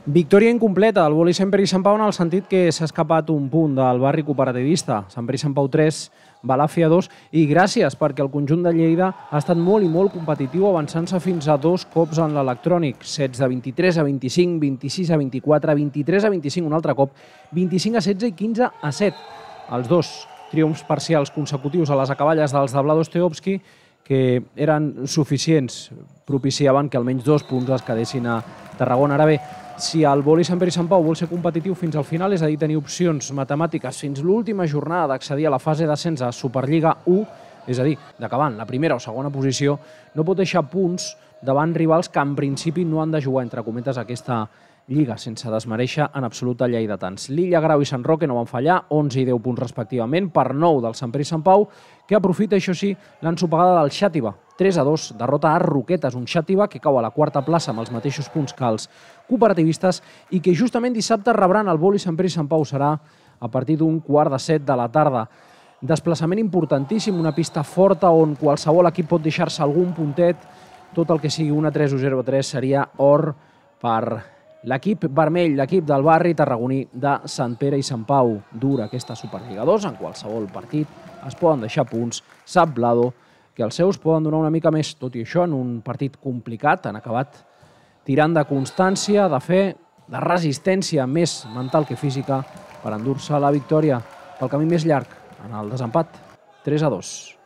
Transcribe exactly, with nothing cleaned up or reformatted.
Victòria incompleta del vòlei Sant Pere i Sant Pau en el sentit que s'ha escapat un punt del barri cooperativista. Sant Pere i Sant Pau tres, Balàfia dos, i gràcies perquè el conjunt de Lleida ha estat molt i molt competitiu, avançant-se fins a dos cops en l'electrònic. setze a vint-i-tres a vint-i-cinc, vint-i-sis a vint-i-quatre, vint-i-tres a vint-i-cinc un altre cop, vint-i-cinc a setze i quinze a set. Els dos triomfs parcials consecutius a les acaballes dels de Vlado Steovski, que eren suficients, propiciaven que almenys dos punts es quedessin a Tarragona. Ara bé, si el vòlei Sant Pere i Sant Pau vol ser competitiu fins al final, és a dir, tenir opcions matemàtiques fins l'última jornada d'accedir a la fase d'ascens a Superliga u, és a dir, d'acabar en la primera o segona posició, no pot deixar punts davant rivals que en principi no han de jugar, entre cometes, aquesta lliga, sense desmereixer en absolut a lleidatans. L'Illa, Grau i Sant Roque no van fallar, onze i deu punts respectivament, per nou del Sant Pere i Sant Pau, que aprofita, això sí, l'ensopegada del Xàtiva. tres a dos, derrota a Roquetes, un Xàtiva que cau a la quarta plaça amb els mateixos punts que els cooperativistes i que justament dissabte rebran el vòlei Sant Pere i Sant Pau. Serà a partir d'un quart de set de la tarda. Desplaçament importantíssim, una pista forta on qualsevol equip pot deixar-se algun puntet. Tot el que sigui un a tres o zero a tres seria or per l'equip vermell, l'equip del barri tarragoní de Sant Pere i Sant Pau. Dura aquesta Superliga dos, en qualsevol partit es poden deixar punts. Sap Vlado que els seus poden donar una mica més. Tot i això, en un partit complicat, han acabat tirant de constància, de fe, de resistència més mental que física per endur-se la victòria pel camí més llarg en el desempat tres a dos.